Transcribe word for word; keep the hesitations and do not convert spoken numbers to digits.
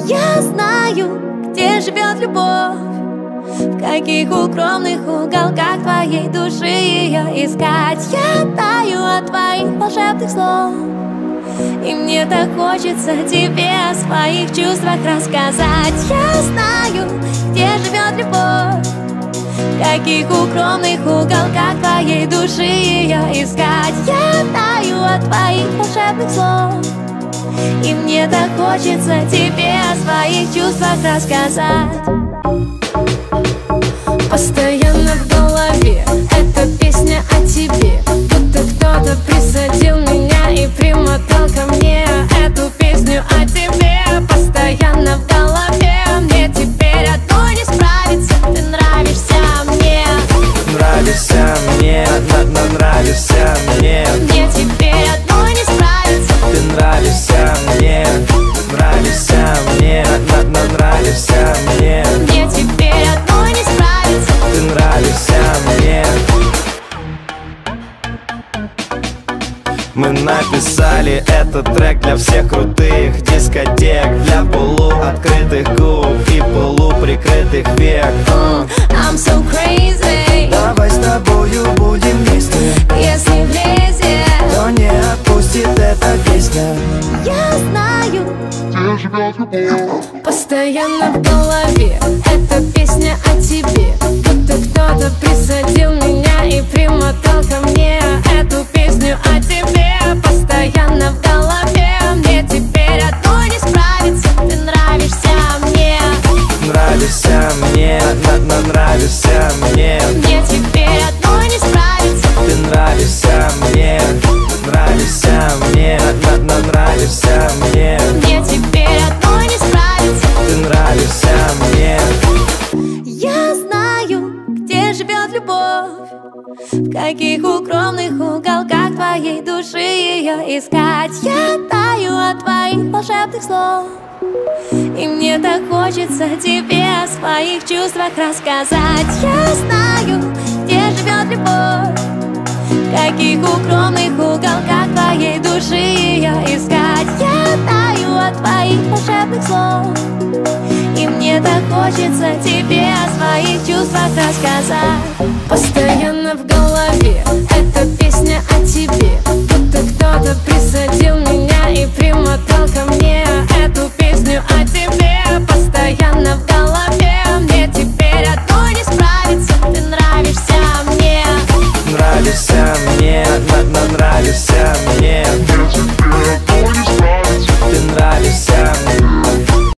Я знаю, где живет любовь, в каких укромных уголках твоей души ее искать. Я таю от твоих волшебных слов, и мне так хочется тебе о своих чувствах рассказать. Я знаю, где живет любовь, в каких укромных уголках твоей души ее искать. Я таю от твоих волшебных слов, и мне так хочется тебе о своих чувствах рассказать. Постоянно в голове эта песня о тебе, будто кто-то присадил меня и примотал ко мне эту песню о тебе. Постоянно в голове, мне теперь одной не справиться. Ты нравишься мне, нравишься мне, на -на нравишься мне. Мне теперь одной не справиться. Ты нравишься мне, нравишься мне, на -на нравишься мне. Мне теперь одной не справиться. Ты нравишься мне. Мы написали этот трек для всех крутых дискотек, для полуоткрытых губ и полуприкрытых век. uh. I'm so crazy. Давай с тобою будем вместе. Если влезет, то не отпустит эта песня. я знаю, где живет любовь. постоянно в голове эта песня о тебе, будто кто-то присадил меня и примотал ко мне эту песню о тебе. Постоянно в голове, мне теперь одной не справиться. Ты нравишься мне, нравишься мне, на -на нравишься мне. мне теперь одной не справиться. Ты нравишься мне, нравишься мне, на -на нравишься мне. Мне теперь одной не справиться. Ты нравишься мне. Я знаю, где живет любовь, в каких укромных уголках твоей души ее искать. Я таю от твоих волшебных слов, и мне так хочется тебе о своих чувствах рассказать. Я знаю, где живет любовь, в каких укромных уголках твоей души ее искать. Я таю от твоих волшебных слов, и мне так хочется тебе о своих чувствах рассказать. Постоянно в голове эта песня о тебе, будто кто-то присадил меня и примотал ко мне эту